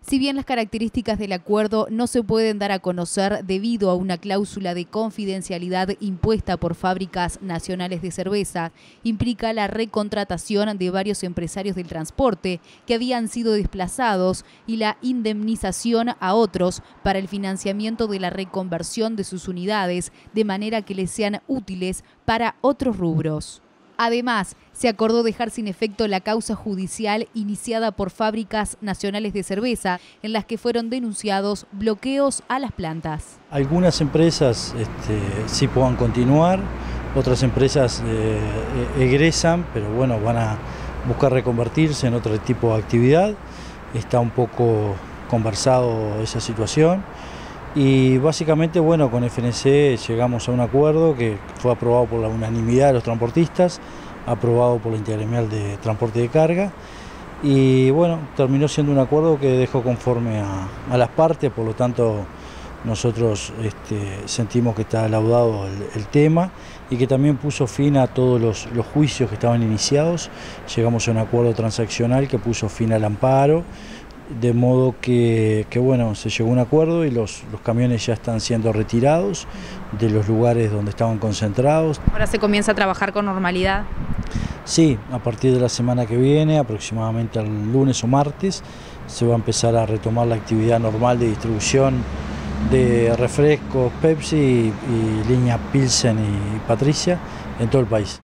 Si bien las características del acuerdo no se pueden dar a conocer debido a una cláusula de confidencialidad impuesta por Fábricas Nacionales de Cerveza, implica la recontratación de varios empresarios del transporte que habían sido desplazados y la indemnización a otros para el financiamiento de la reconversión de sus unidades de manera que les sean útiles para otros rubros. Además, se acordó dejar sin efecto la causa judicial iniciada por Fábricas Nacionales de Cerveza, en las que fueron denunciados bloqueos a las plantas. Algunas empresas sí puedan continuar, otras empresas egresan, pero bueno, van a buscar reconvertirse en otro tipo de actividad. Está un poco conversado esa situación. Y básicamente, bueno, con FNC llegamos a un acuerdo que fue aprobado por la unanimidad de los transportistas, aprobado por la Intergremial de Transporte de Carga, y bueno, terminó siendo un acuerdo que dejó conforme a las partes, por lo tanto nosotros sentimos que está laudado el tema y que también puso fin a todos los juicios que estaban iniciados. Llegamos a un acuerdo transaccional que puso fin al amparo, de modo que bueno, se llegó a un acuerdo y los camiones ya están siendo retirados de los lugares donde estaban concentrados. ¿Ahora se comienza a trabajar con normalidad? Sí, a partir de la semana que viene, aproximadamente el lunes o martes, se va a empezar a retomar la actividad normal de distribución de refrescos Pepsi y línea Pilsen y Patricia en todo el país.